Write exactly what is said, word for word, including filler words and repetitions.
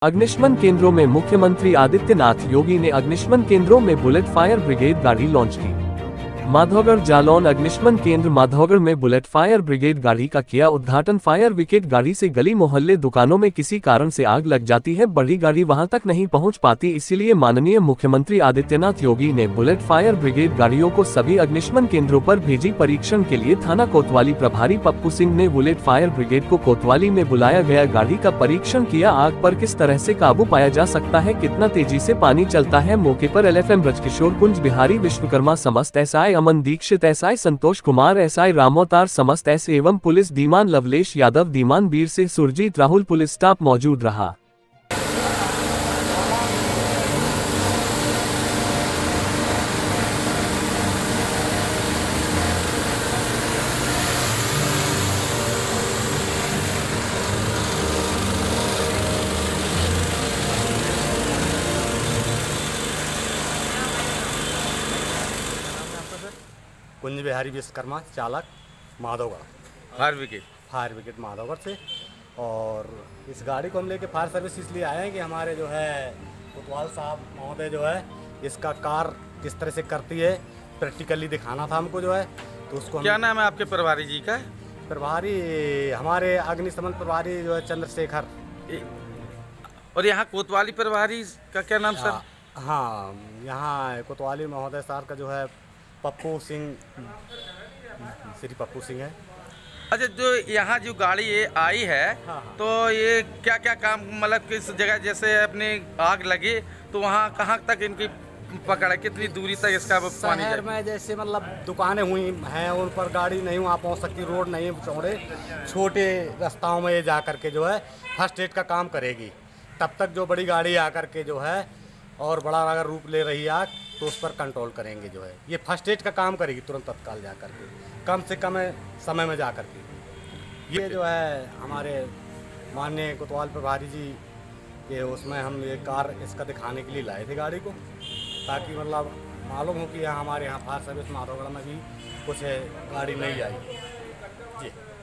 अग्निशमन केंद्रों में मुख्यमंत्री आदित्यनाथ योगी ने अग्निशमन केंद्रों में बुलेट फायर ब्रिगेड गाड़ी लॉन्च की। माधवगढ़ जालौन अग्निशमन केंद्र माधवगढ़ में बुलेट फायर ब्रिगेड गाड़ी का किया उद्घाटन। फायर ब्रिगेड गाड़ी से गली मोहल्ले दुकानों में किसी कारण से आग लग जाती है, बड़ी गाड़ी वहां तक नहीं पहुंच पाती, इसीलिए माननीय मुख्यमंत्री आदित्यनाथ योगी ने बुलेट फायर ब्रिगेड गाड़ियों को सभी अग्निशमन केंद्रों पर भेजी परीक्षण के लिए। थाना कोतवाली प्रभारी पप्पू सिंह ने बुलेट फायर ब्रिगेड को कोतवाली में बुलाया गया, गाड़ी का परीक्षण किया। आग पर किस तरह से काबू पाया जा सकता है, कितना तेजी से पानी चलता है। मौके पर L F M Brajkishor Kunj Bihari Vishwakarma समस्त S I Aman Dixit, SI Santosh Kumar, SI Ramotar समस्त एस एवं पुलिस दीमान लवलेश यादव, दीमान वीर से सुरजीत राहुल पुलिस स्टाफ मौजूद रहा। कुंज बिहारी विश्वकर्मा, चालक, Madhavgarh, fire brigade fire brigade Madhavgarh से। और इस गाड़ी को हम लेके फायर सर्विस इसलिए आए हैं कि हमारे जो है कोतवाल साहब महोदय जो है इसका कार किस तरह से करती है प्रैक्टिकली दिखाना था हमको जो है, तो उसको क्या नाम है आपके प्रभारी जी का? प्रभारी हमारे अग्निशमन प्रभारी जो है चंद्रशेखर। और यहाँ कोतवाली प्रभारी का क्या नाम सर? हाँ, यहाँ कोतवाली महोदय साहब का जो है पप्पू सिंह, श्री पप्पू सिंह है। अच्छा, जो यहाँ जो गाड़ी ये आई है, हाँ हाँ। तो ये क्या क्या काम, मतलब किस जगह जैसे अपनी आग लगी तो वहाँ कहाँ तक इनकी पकड़ है, कितनी दूरी तक इसका पानी शहर में जैसे मतलब दुकानें हुई हैं उन पर गाड़ी नहीं वहाँ पहुँच सकती, रोड नहीं चौड़े छोटे रास्ताओं में ये जा करके जो है फर्स्ट एड का काम करेगी। तब तक जो बड़ी गाड़ी आकर के जो है और बड़ा अगर रूप ले रही आग तो उस पर कंट्रोल करेंगे, जो है ये फर्स्ट एड का काम करेगी तुरंत तत्काल जा कर के, कम से कम समय में जा कर के। ये जो है हमारे माननीय कोतवाल प्रभारी जी के उसमें हम ये कार इसका दिखाने के लिए लाए थे गाड़ी को, ताकि मतलब मालूम हो कि यहाँ हमारे यहाँ फायर सर्विस माधवगढ़ में भी कुछ गाड़ी नहीं आई जी।